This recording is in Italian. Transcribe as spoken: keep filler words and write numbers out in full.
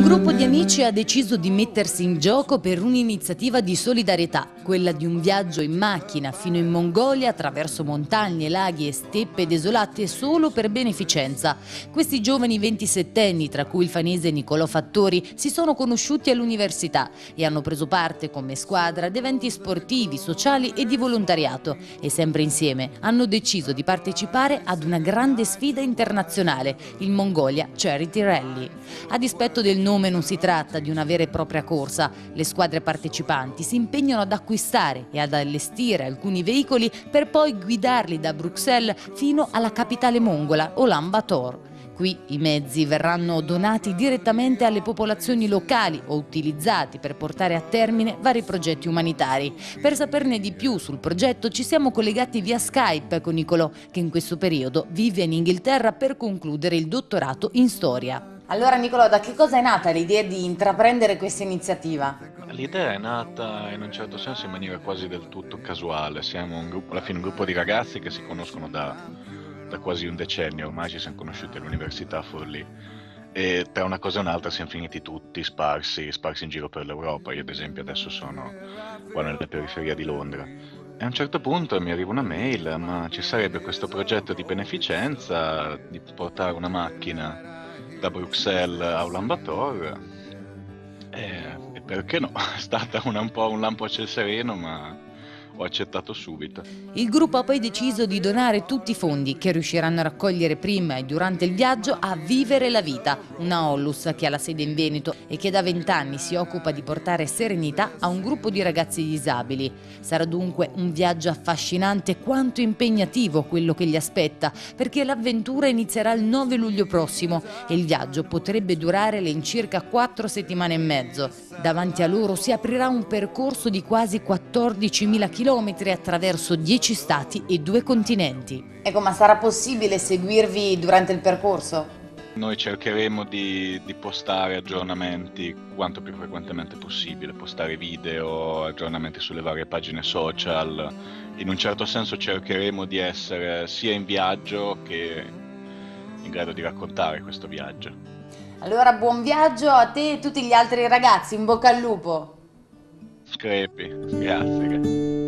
Un gruppo di amici ha deciso di mettersi in gioco per un'iniziativa di solidarietà, quella di un viaggio in macchina fino in Mongolia attraverso montagne, laghi e steppe desolate solo per beneficenza. Questi giovani ventisettenni, tra cui il fanese Nicolò Fattori, si sono conosciuti all'università e hanno preso parte come squadra ad eventi sportivi, sociali e di volontariato e sempre insieme hanno deciso di partecipare ad una grande sfida internazionale, il Mongolia Charity Rally. A dispetto del nome non si tratta di una vera e propria corsa, le squadre partecipanti si impegnano ad acquistare e ad allestire alcuni veicoli per poi guidarli da Bruxelles fino alla capitale mongola, Ulan Bator. Qui i mezzi verranno donati direttamente alle popolazioni locali o utilizzati per portare a termine vari progetti umanitari. Per saperne di più sul progetto ci siamo collegati via Skype con Nicolò, che in questo periodo vive in Inghilterra per concludere il dottorato in storia. Allora Nicolò, da che cosa è nata l'idea di intraprendere questa iniziativa? L'idea è nata in un certo senso in maniera quasi del tutto casuale. Siamo un gruppo, alla fine un gruppo di ragazzi che si conoscono da, da quasi un decennio, ormai ci siamo conosciuti all'università a Forlì e tra una cosa e un'altra siamo finiti tutti sparsi, sparsi in giro per l'Europa. Io ad esempio adesso sono qua nella periferia di Londra. E a un certo punto mi arriva una mail, ma ci sarebbe questo progetto di beneficenza di portare una macchina da Bruxelles a Ulan Bator e, e perché no? È stata una, un po' un lampo a ciel sereno, ma ho accettato subito. Il gruppo ha poi deciso di donare tutti i fondi che riusciranno a raccogliere prima e durante il viaggio a Vivere la Vita, una onlus che ha la sede in Veneto e che da vent'anni si occupa di portare serenità a un gruppo di ragazzi disabili. Sarà dunque un viaggio affascinante quanto impegnativo quello che li aspetta, perché l'avventura inizierà il nove luglio prossimo e il viaggio potrebbe durare all'incirca quattro settimane e mezzo. Davanti a loro si aprirà un percorso di quasi quattordicimila chilometri attraverso dieci stati e due continenti. Ecco, ma sarà possibile seguirvi durante il percorso? Noi cercheremo di, di postare aggiornamenti quanto più frequentemente possibile, postare video, aggiornamenti sulle varie pagine social. In un certo senso cercheremo di essere sia in viaggio che in grado di raccontare questo viaggio. Allora buon viaggio a te e tutti gli altri ragazzi, in bocca al lupo! Crepi, grazie.